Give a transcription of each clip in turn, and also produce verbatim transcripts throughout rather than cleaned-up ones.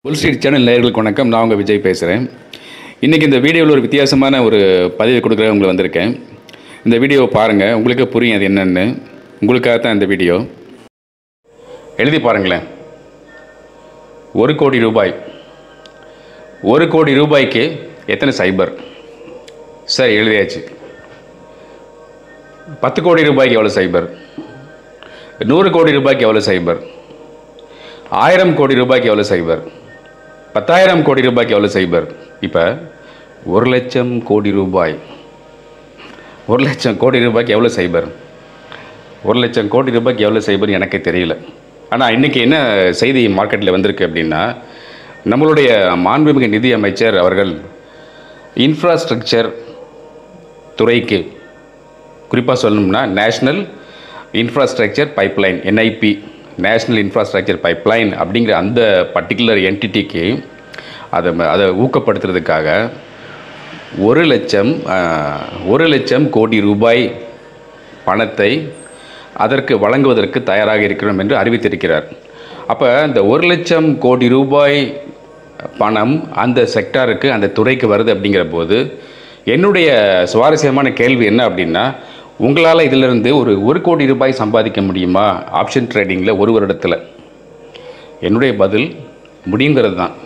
புல் street channel நேயர்களுக்கு வணக்கம். நான் உங்கள் விஜய் பேசுகிறேன். இன்றைக்கி இந்த வீடியோவில் ஒரு வித்தியாசமான ஒரு பதிவு கொடுக்குற உங்களை வந்திருக்கேன். இந்த வீடியோவை பாருங்கள், உங்களுக்கு புரியும் அது என்னென்னு. உங்களுக்காக தான் இந்த வீடியோ. எழுதி பாருங்களேன். ஒரு கோடி ரூபாய் ஒரு கோடி ரூபாய்க்கு எத்தனை சைபர்? சரி, எழுதியாச்சு. பத்து கோடி ரூபாய்க்கு எவ்வளோ சைபர்? நூறு கோடி ரூபாய்க்கு எவ்வளோ சைபர்? ஆயிரம் கோடி ரூபாய்க்கு எவ்வளோ சைபர்? பத்தாயிரம் கோடி ரூபாய்க்கு எவ்வளோ சைபர்? இப்போ ஒரு லட்சம் கோடி ரூபாய் ஒரு லட்சம் கோடி ரூபாய்க்கு எவ்வளோ சைபர்? ஒரு லட்சம் கோடி ரூபாய்க்கு எவ்வளோ சைபர் எனக்கு தெரியல. ஆனால் இன்றைக்கி என்ன செய்தி மார்க்கெட்டில் வந்திருக்கு அப்படின்னா, நம்மளுடைய மாண்புமிகு நிதி அமைச்சர் அவர்கள் இன்ஃப்ராஸ்ட்ரக்சர் துறைக்கு, குறிப்பாக சொல்லணும்னா national infrastructure pipeline, NIP, national infrastructure pipeline அப்படிங்கிற அந்த பர்டிகுலர் என்டிட்டிக்கு அதை அதை ஊக்கப்படுத்துறதுக்காக ஒரு லட்சம் ஒரு லட்சம் கோடி ரூபாய் பணத்தை அதற்கு வழங்குவதற்கு தயாராக இருக்கிறோம் என்று அறிவித்திருக்கிறார். அப்போ இந்த ஒரு லட்சம் கோடி ரூபாய் பணம் அந்த செக்டாருக்கு, அந்த துறைக்கு வருது அப்படிங்கிற போது என்னுடைய சுவாரஸ்யமான கேள்வி என்ன அப்படின்னா, உங்களால் இதிலிருந்து ஒரு ஒரு கோடி ரூபாய் சம்பாதிக்க முடியுமா ஆப்ஷன் ட்ரேடிங்கில் ஒரு வருடத்தில்? என்னுடைய பதில் முடியுங்கிறது தான்.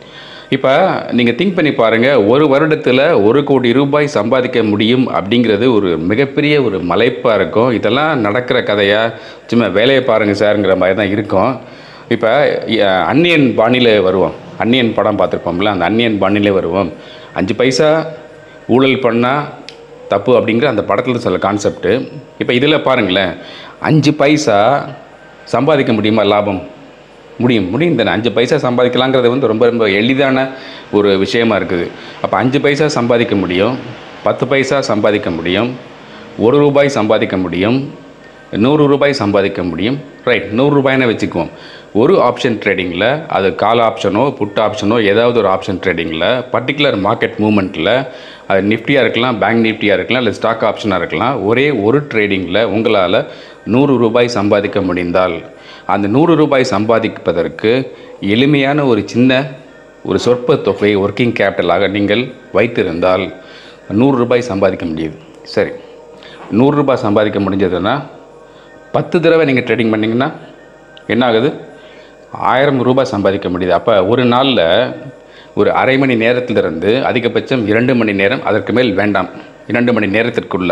இப்போ நீங்கள் திங்க் பண்ணி பாருங்கள், ஒரு வருடத்தில் ஒரு கோடி ரூபாய் சம்பாதிக்க முடியும் அப்படிங்கிறது ஒரு மிகப்பெரிய ஒரு மலைப்பாக இருக்கும். இதெல்லாம் நடக்கிற கதையாக சும்மா வேலையை பாருங்கள் சாருங்கிற மாதிரி தான் இருக்கும். இப்போ அந்நியன் பாணியில் வருவோம். அந்நியன் படம் பார்த்துருப்போம்ல, அந்த அந்நியன் பாணியிலே வருவோம். அஞ்சு பைசா ஊழல் பண்ணால் தப்பு அப்படிங்கிற அந்த படத்தில் சில கான்செப்ட்டு. இப்போ இதில் பாருங்களேன், அஞ்சு பைசா சம்பாதிக்க முடியுமா லாபம்? முடியும் முடியும் தானே. அஞ்சு பைசா சம்பாதிக்கலாங்கிறது வந்து ரொம்ப ரொம்ப எளிதான ஒரு விஷயமா இருக்குது. அப்போ அஞ்சு பைசா சம்பாதிக்க முடியும், பத்து பைசா சம்பாதிக்க முடியும், ஒரு ரூபாய் சம்பாதிக்க முடியும், நூறு ரூபாய் சம்பாதிக்க முடியும். ரைட், நூறு ரூபாய்னு வச்சுக்குவோம். ஒரு ஆப்ஷன் ட்ரேடிங்கில், அது கால் ஆப்ஷனோ புட் ஆப்ஷனோ ஏதாவது ஒரு ஆப்ஷன் ட்ரேடிங்கில் பர்டிகுலர் மார்க்கெட் மூமெண்ட்டில், அது நிஃப்டியாக இருக்கலாம், பேங்க் நிஃப்டியாக இருக்கலாம், இல்லை ஸ்டாக் ஆப்ஷனாக இருக்கலாம், ஒரே ஒரு ட்ரேடிங்கில் உங்களால் நூறு ரூபாய் சம்பாதிக்க முடிந்தால், அந்த நூறு ரூபாய் சம்பாதிப்பதற்கு எளிமையான ஒரு சின்ன ஒரு சொற்ப தொகை ஒர்க்கிங் கேபிட்டலாக நீங்கள் வைத்திருந்தால் நூறு ரூபாய் சம்பாதிக்க முடியுது. சரி, நூறு ரூபாய் சம்பாதிக்க முடிஞ்சதுன்னா பத்து தடவை நீங்கள் ட்ரேடிங் பண்ணிங்கன்னா என்ன ஆகுது? ஆயிரம் ரூபாய் சம்பாதிக்க முடியுது. அப்போ ஒரு நாளில் ஒரு அரை மணி நேரத்திலிருந்து அதிகபட்சம் இரண்டு மணி நேரம், அதற்கு மேல் வேண்டாம், இரண்டு மணி நேரத்திற்குள்ள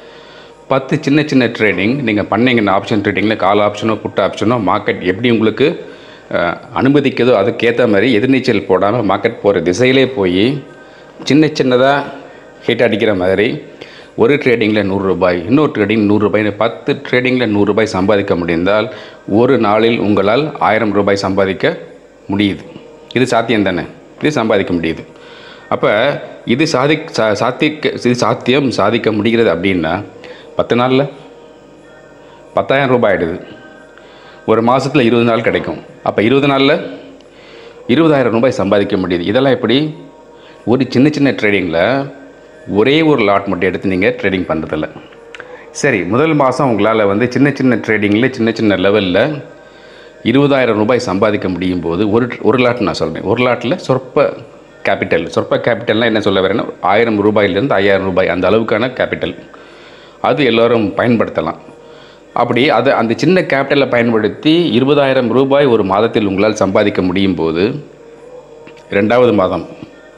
பத்து சின்ன சின்ன ட்ரேடிங் நீங்கள் பண்ணிங்கன்னா, ஆப்ஷன் ட்ரேடிங்கில் கால் ஆப்ஷனோ புட் ஆப்ஷனோ மார்க்கெட் எப்படி உங்களுக்கு அனுமதிக்கிறதோ அதுக்கேற்ற மாதிரி எதிர்நீச்சல் போடாமல் மார்க்கெட் போகிற திசையிலே போய் சின்ன சின்னதாக ஹிட் அடிக்கிற மாதிரி ஒரு ட்ரேடிங்கில் நூறு ரூபாய், இன்னொரு ட்ரேடிங் நூறு ரூபாய்னு பத்து ட்ரேடிங்கில் நூறு ரூபாய் சம்பாதிக்க முடிந்தால் ஒரு நாளில் உங்களால் ஆயிரம் ரூபாய் சம்பாதிக்க முடியுது. இது சாத்தியம் தானே? இது சம்பாதிக்க முடியுது. அப்போ இது சாதி சா சாத்திக்க இது சாத்தியம் சாதிக்க முடிகிறது அப்படின்னா பத்து நாளில் பத்தாயிரம் ரூபாய் ஆகிடுது. ஒரு மாதத்தில் இருபது நாள் கிடைக்கும். அப்போ இருபது நாளில் இருபதாயிரம் ரூபாய் சம்பாதிக்க முடியுது. இதெல்லாம் எப்படி? ஒரு சின்ன சின்ன ட்ரேடிங்கில் ஒரே ஒரு லாட் மட்டும் எடுத்து நீங்கள் ட்ரேடிங் பண்ணுறதில்ல. சரி, முதல் மாதம் உங்களால் வந்து சின்ன சின்ன ட்ரேடிங்கில் சின்ன சின்ன லெவலில் இருபதாயிரம் ரூபாய் சம்பாதிக்க முடியும் போது ஒரு ஒரு லாட் நான் சொல்கிறேன், ஒரு லாட்டில் சொற்ப கேபிட்டல், சொற்ப கேபிட்டல்னால் என்ன சொல்ல வரேன்னா ஆயிரம் ரூபாயிலேருந்து ஐயாயிரம் ரூபாய் அந்த அளவுக்கான கேபிட்டல், அது எல்லோரும் பயன்படுத்தலாம். அப்படி அது அந்த சின்ன கேபிட்டலை பயன்படுத்தி இருபதாயிரம் ரூபாய் ஒரு மாதத்தில் உங்களால் சம்பாதிக்க முடியும் போது ரெண்டாவது மாதம்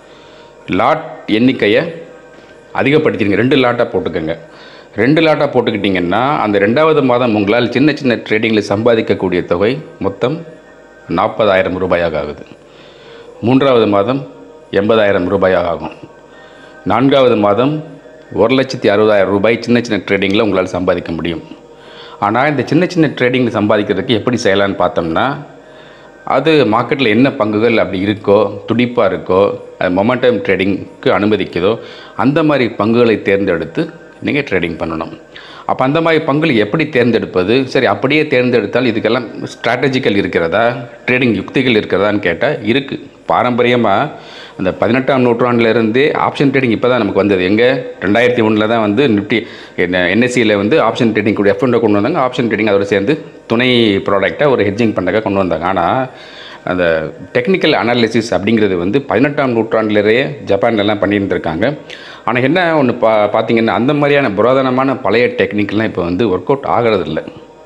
லாட் எண்ணிக்கையை அதிகப்படுத்திடுங்க. ரெண்டு லாட்டாக போட்டுக்கோங்க. ரெண்டு லாட்டாக போட்டுக்கிட்டிங்கன்னா அந்த ரெண்டாவது மாதம் உங்களால் சின்ன சின்ன ட்ரேடிங்கில் சம்பாதிக்கக்கூடிய தொகை மொத்தம் நாற்பதாயிரம் ரூபாயாக ஆகுது. மூன்றாவது மாதம் எண்பதாயிரம் ரூபாயாக ஆகும். நான்காவது மாதம் ஒரு லட்சத்தி அறுபதாயிரம் ரூபாய் சின்ன சின்ன ட்ரேடிங்கில் உங்களால் சம்பாதிக்க முடியும். ஆனால் இந்த சின்ன சின்ன ட்ரேடிங்கில் சம்பாதிக்கிறதுக்கு எப்படி செய்யலான்னு பார்த்தோம்னா, அது மார்க்கெட்டில் என்ன பங்குகள் அப்படி இருக்கோ, துடிப்பாக இருக்கோ, அது மொமெண்டம் ட்ரேடிங்க்கு அனுமதிக்குதோ அந்த மாதிரி பங்குகளை தேர்ந்தெடுத்து நீங்கள் ட்ரேடிங் பண்ணணும். அப்போ அந்த மாதிரி பங்குகள் எப்படி தேர்ந்தெடுப்பது? சரி, அப்படியே தேர்ந்தெடுத்தால் இதுக்கெல்லாம் ஸ்ட்ராட்டஜிக்கல் இருக்கிறதா, ட்ரேடிங் யுக்திகள் இருக்கிறதான்னு கேட்டால் இருக்குது. பாரம்பரியமாக அந்த பதினெட்டாம் நூற்றாண்டிலிருந்தே ஆப்ஷன் ட்ரேடிங் இப்போ தான் நமக்கு வந்தது. எங்கே ரெண்டாயிரத்தி ஒன்றில் தான் வந்து நிஃப்டி என்எஸ்சியில் வந்து ஆப்ஷன் ட்ரேடிங் கூட எஃப்என்டோ கொண்டு வந்தாங்க. ஆப்ஷன் ட்ரேடிங் அதோடு சேர்ந்து துணை ப்ராடக்டாக ஒரு ஹெட்ஜிங் பண்ணக்காக கொண்டு வந்தாங்க. ஆனால் அந்த டெக்னிக்கல் அனாலிசிஸ் அப்படிங்கிறது வந்து பதினெட்டாம் நூற்றாண்டிலேயே ஜப்பான்லலாம் பண்ணியிருந்திருக்காங்க. ஆனால் என்ன ஒன்று பா பார்த்தீங்கன்னா அந்த மாதிரியான புராதனமான பழைய டெக்னிக்லாம் இப்போ வந்து ஒர்க் அவுட் ஆகிறதில்ல.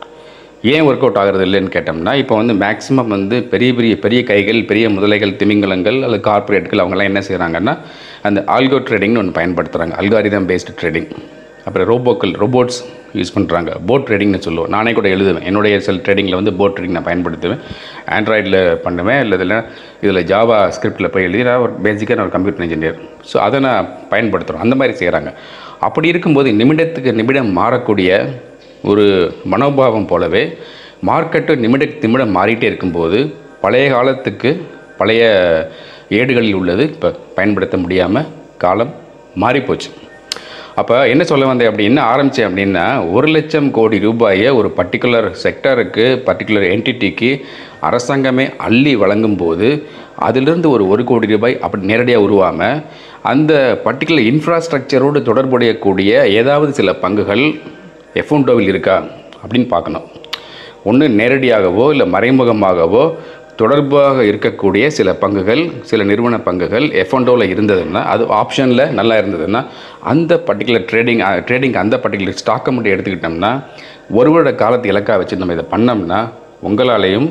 ஏன் ஒர்க் அவுட் ஆகிறது இல்லைன்னு கேட்டோம்னா, இப்போ வந்து மேக்ஸிமம் வந்து பெரிய பெரிய பெரிய கைகள், பெரிய முதலைகள், திமிங்கலங்கள் அல்லது கார்ப்பரேட்கள் அவங்கெல்லாம் என்ன செய்கிறாங்கன்னா, அந்த ஆல்கோ ட்ரேடிங்னு ஒன்று பயன்படுத்துகிறாங்க. Algorithm based trading. அப்புறம் ரோபோக்கள், ரோபோட்ஸ் யூஸ் பண்ணுறாங்க. போட் ட்ரேடிங்னு சொல்லுவோம். நானே கூட எழுதுவேன். என்னுடைய செல் ட்ரேடிங்கில் வந்து போட் ட்ரேடிங் நான் பயன்படுத்துவேன். ஆண்ட்ராய்டில் பண்ணுவேன். இல்லை இதில் இதில் ஜாவா ஸ்கிரிப்டில் போய் எழுதி நான் ஒரு பேசிக்காக நான் ஒரு கம்ப்யூட்டர் இன்ஜினியர். ஸோ அதை நான் பயன்படுத்துகிறோம். அந்த மாதிரி செய்கிறாங்க. அப்படி இருக்கும்போது நிமிடத்துக்கு நிமிடம் மாறக்கூடிய ஒரு மனோபாவம் போலவே மார்க்கெட்டு நிமிடத்துக்கு நிமிடம் மாறிட்டே இருக்கும்போது பழைய காலத்துக்கு பழைய ஏடுகளில் உள்ளது இப்போ பயன்படுத்த முடியாமல் காலம் மாறிப்போச்சு. அப்போ என்ன சொல்ல வந்தேன் அப்படி என்ன ஆரம்பித்தேன் அப்படின்னா, ஒரு லட்சம் கோடி ரூபாயை ஒரு பர்டிகுலர் செக்டருக்கு, பர்டிகுலர் என்டிட்டிக்கு அரசாங்கமே அள்ளி வழங்கும் போது அதிலிருந்து ஒரு ஒரு கோடி ரூபாய் அப்படி நேரடியாக உருவாமல் அந்த பர்டிகுலர் இன்ஃப்ராஸ்ட்ரக்சரோடு தொடர்புடையக்கூடிய ஏதாவது சில பங்குகள் எஃப் ஒன் டோவில் இருக்கா அப்படின்னு பார்க்கணும். ஒன்று நேரடியாகவோ இல்லை மறைமுகமாகவோ தொடர்பாக இருக்கக்கூடிய சில பங்குகள், சில நிறுவன பங்குகள் எஃப் ஒன் டோவில் இருந்ததுன்னா, அது ஆப்ஷனில் நல்லா இருந்ததுன்னா, அந்த பர்டிகுலர் ட்ரேடிங் ட்ரேடிங் அந்த பர்டிகுலர் ஸ்டாக்கை மட்டும் எடுத்துக்கிட்டோம்னா, ஒரு வருட காலத்து இலக்காக வச்சு நம்ம இதை பண்ணோம்னா உங்களாலேயும்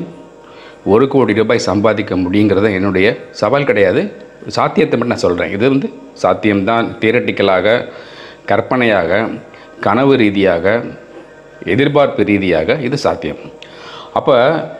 ஒரு கோடி ரூபாய் சம்பாதிக்க முடியுங்கிறத என்னுடைய சவால் கிடையாது, சாத்தியத்தை மட்டும் நான் சொல்கிறேன். இது வந்து சாத்தியம்தான். தியரட்டிக்கலாக, கற்பனையாக, கனவு ரீதியாக, எதிர்பார்ப்பு ரீதியாக இது சாத்தியம். அப்போ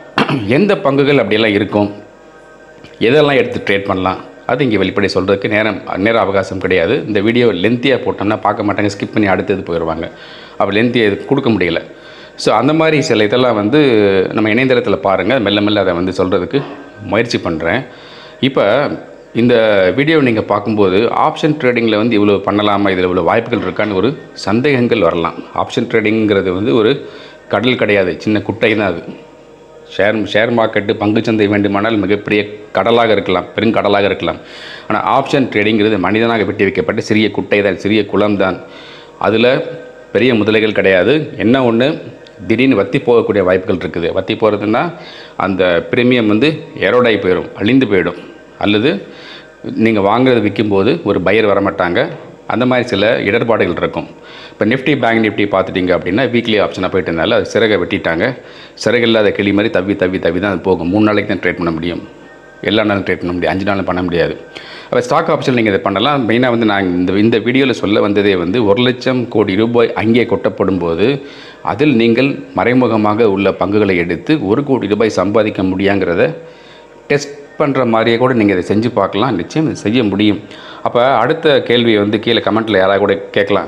எந்த பங்குகள் அப்படியெல்லாம் இருக்கும், எதெல்லாம் எடுத்து ட்ரேட் பண்ணலாம், அது இங்கே வெளிப்படை சொல்கிறதுக்கு நேரம் நேர அவகாசம் கிடையாது. இந்த வீடியோ லென்த்தியாக போட்டோம்னா பார்க்க மாட்டாங்க, ஸ்கிப் பண்ணி அடுத்தது போயிடுவாங்க. அப்போ லென்த்தியாக இது கொடுக்க முடியல. ஸோ அந்த மாதிரி சில இதெல்லாம் வந்து நம்ம இணையதளத்தில் பாருங்கள். மெல்ல மெல்ல அதை வந்து சொல்கிறதுக்கு முயற்சி பண்ணுறேன். இப்போ இந்த வீடியோ நீங்கள் பார்க்கும்போது ஆப்ஷன் ட்ரேடிங்கில் வந்து இவ்வளோ பண்ணலாமா, இதில் இவ்வளோ வாய்ப்புகள் இருக்கான்னு ஒரு சந்தேகங்கள் வரலாம். ஆப்ஷன் ட்ரேடிங்கிறது வந்து ஒரு கடல் கிடையாது, சின்ன குட்டை தான் அது. ஷேர் ஷேர் மார்க்கெட்டு, பங்குச்சந்தை வேண்டுமானால் மிகப்பெரிய கடலாக இருக்கலாம், பெருங்கடலாக இருக்கலாம். ஆனால் ஆப்ஷன் ட்ரேடிங்கிறது மனிதனாக வெட்டி வைக்கப்பட்ட சிறிய குட்டை தான், சிறிய குளம் தான். அதில் பெரிய முதலைகள் கிடையாது. என்ன ஒன்று, திடீர்னு வற்றி போகக்கூடிய வாய்ப்புகள் இருக்குது. வற்றி போகிறதுனா அந்த பிரீமியம் வந்து எரோடாகி போயிடும், அழிந்து போயிடும். அல்லது நீங்கள் வாங்குறது விற்கும்போது ஒரு பையர் வரமாட்டாங்க. அந்த மாதிரி சில இடர்பாடுகள் இருக்கும். இப்போ நிஃப்டி, பேங்க் நிஃப்டி பார்த்துட்டிங்க அப்படின்னா வீக்லி ஆப்ஷனாக போயிட்டு இருந்தாலும் அது சிறகை வெட்டிட்டாங்க. சிறகு இல்லாத கிளி மாதிரி தவி தவி தவி தான் அது போகும். மூணு நாளைக்கு தான் ட்ரேட் பண்ண முடியும், எல்லா நாளும் ட்ரேட் பண்ண முடியும், அஞ்சு நாளும் பண்ண முடியாது. அப்போ ஸ்டாக் ஆப்ஷன் நீங்கள் இதை பண்ணலாம். மெயினாக வந்து நான் இந்த இந்த வீடியோவில் சொல்ல வந்ததே வந்து ஒரு லட்சம் கோடி ரூபாய் அங்கே கொட்டப்படும் போது அதில் நீங்கள் மறைமுகமாக உள்ள பங்குகளை எடுத்து ஒரு கோடி ரூபாய் சம்பாதிக்க முடியாங்கிறத டெஸ்ட் பண்ணுற மாதிரியே கூட நீங்கள் இதை செஞ்சு பார்க்கலாம். நிச்சயம் இதை செய்ய முடியும். அப்போ அடுத்த கேள்வியை வந்து கீழே கமெண்ட்டில் யாராவது கூட கேட்கலாம்.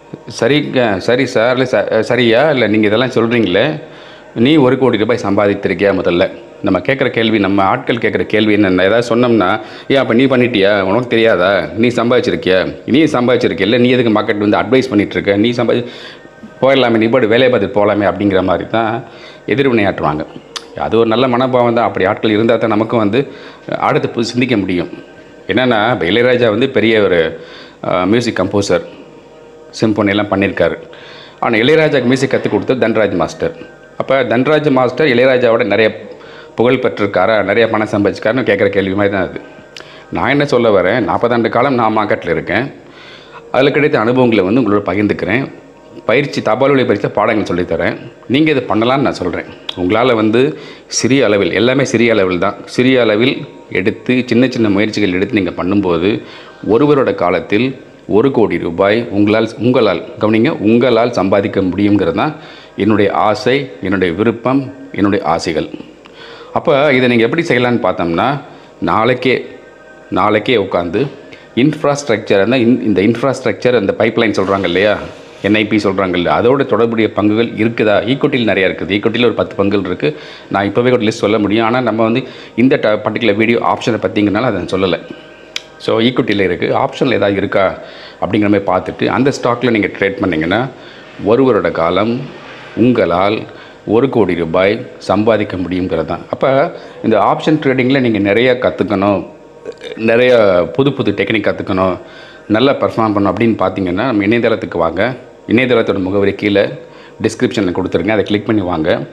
சரி சரி சார், இல்லை சரியா, இல்லை நீங்கள் இதெல்லாம் சொல்கிறீங்களே, நீ ஒரு கோடி ரூபாய் சம்பாதித்திருக்கியா? முதல்ல நம்ம கேட்குற கேள்வி, நம்ம ஆட்கள் கேட்குற கேள்வி என்னென்ன, ஏதாவது சொன்னோம்னா, ஏன் அப்போ நீ பண்ணிட்டியா, உனக்கு தெரியாதா, நீ சம்பாதிச்சிருக்கியா, நீ சம்பாதிச்சிருக்கிய, இல்லை நீ எதுக்கு மார்க்கெட் வந்து அட்வைஸ் பண்ணிகிட்ருக்க, நீ சம்பாதி போயிடலாமே, நீ போய்ட்டு வேலையை பார்த்துட்டு போகலாமே அப்படிங்கிற மாதிரி தான் எதிர்வினையாற்றுவாங்க. அது ஒரு நல்ல மனோபாவம் தான். அப்படி ஆட்கள் இருந்தால் தான் நமக்கும் வந்து அடுத்து புது சிந்திக்க முடியும். என்னென்னா, இப்போ இளையராஜா வந்து பெரிய ஒரு மியூசிக் கம்போசர், சிம்பொனியெல்லாம் பண்ணியிருக்காரு. ஆனால் இளையராஜாவுக்கு மியூசிக் கற்றுக் கொடுத்தது தன்ராஜ் மாஸ்டர். அப்போ தன்ராஜ் மாஸ்டர் இளையராஜாவோட நிறைய புகழ் பெற்றிருக்காரா, நிறைய பணம் சம்பாதிச்சிருக்காருன்னு கேட்குற கேள்வி மாதிரி தான் அது. நான் என்ன சொல்ல வரேன், நாற்பதாண்டு காலம் நான் மார்க்கெட்டில் இருக்கேன். அதில் கிடைத்த அனுபவங்களை வந்து உங்களோட பகிர்ந்துக்கிறேன். பயிற்சி, தபால் வழி பயிற்சி பாடங்கள் சொல்லித்தரேன். நீங்கள் இதை பண்ணலான்னு நான் சொல்கிறேன். உங்களால் வந்து சிறிய அளவில், எல்லாமே சிறிய அளவில் தான், சிறிய அளவில் எடுத்து சின்ன சின்ன முயற்சிகள் எடுத்து நீங்கள் பண்ணும்போது ஒருவரோட காலத்தில் ஒரு கோடி ரூபாய் உங்களால் உங்களால் கவனிங்க உங்களால் சம்பாதிக்க முடியுங்கிறது தான் என்னுடைய ஆசை, என்னுடைய விருப்பம், என்னுடைய ஆசைகள். அப்போ இதை நீங்கள் எப்படி செய்யலான்னு பார்த்தோம்னா, நாளைக்கே நாளைக்கே உட்காந்து இன்ஃப்ராஸ்ட்ரக்சர், அந்த இந்த இன்ஃப்ராஸ்ட்ரக்சர், அந்த பைப்லைன் சொல்கிறாங்க இல்லையா, என்ஐபி சொல்கிறாங்கல்ல, அதோட தொடர்புடைய பங்குகள் இருக்குதா? ஈக்குவிட்டியில் நிறையா இருக்குது. ஈக்குவிட்டியில் ஒரு பத்து பங்குகள் இருக்குது. நான் இப்போவே ஒரு லிஸ்ட் சொல்ல முடியும். ஆனால் நம்ம வந்து இந்த ட பர்டிகுலர் வீடியோ ஆப்ஷனை பற்றிங்கனால அதை சொல்லலை. ஸோ ஈக்குவிட்டியில் இருக்குது, ஆப்ஷனில் ஏதாவது இருக்கா அப்படிங்கிற மாதிரி பார்த்துட்டு அந்த ஸ்டாக்கில் நீங்கள் ட்ரேட் பண்ணிங்கன்னா ஒரு வருட காலம் உங்களால் ஒரு கோடி ரூபாய் சம்பாதிக்க முடியுங்கிறது தான். அப்போ இந்த ஆப்ஷன் ட்ரேடிங்கில் நீங்கள் நிறையா கற்றுக்கணும், நிறைய புது புது டெக்னிக் கற்றுக்கணும், நல்லா பர்ஃபார்ம் பண்ணணும் அப்படின்னு பார்த்தீங்கன்னா நம்ம இணையதளத்துக்கு வாங்க. இணையதளத்தோட முகவரி கீழே டிஸ்கிரிப்ஷனில் கொடுத்துருங்க, அதை கிளிக் பண்ணி வாங்க.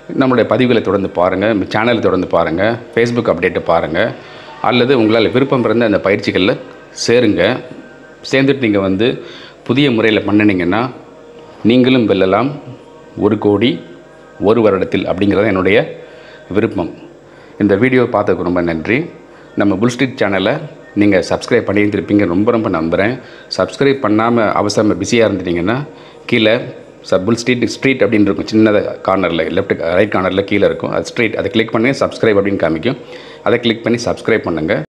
நம்மளுடைய பதிவுகளை தொடர்ந்து பாருங்கள், சேனலை தொடர்ந்து பாருங்கள், ஃபேஸ்புக் அப்டேட்டை பாருங்கள், அல்லது உங்களால் விருப்பம் பிறந்த அந்த பயிற்சிகளில் சேருங்க. சேர்ந்துட்டு நீங்கள் வந்து புதிய முறையில் பண்ணினீங்கன்னா நீங்களும் வெல்லலாம் ஒரு கோடி ஒரு வருடத்தில் அப்படிங்கிறது என்னுடைய விருப்பம். இந்த வீடியோ பார்த்ததுக்கு ரொம்ப நன்றி. நம்ம புல் ஸ்ட்ரீட் சேனலை நீங்கள் சப்ஸ்கிரைப் பண்ணியிருந்திருப்பீங்க, ரொம்ப ரொம்ப நம்புகிறேன். சப்ஸ்கிரைப் பண்ணாமல் அவசரமாக பிஸியாக இருந்துட்டிங்கன்னா கீழே சப் புல் ஸ்ட்ரீட் ஸ்ட்ரீட் அப்படின்னு இருக்கும், சின்னதாக கார்னரில் லெஃப்ட் ரைட் கார்னரில் கீழே இருக்கும், அது ஸ்ட்ரீட், அதை கிளிக் பண்ணி சப்ஸ்கிரைப் அப்படின்னு காமிக்கும். அதை கிளிக் பண்ணி சப்ஸ்கிரைப் பண்ணுங்கள்.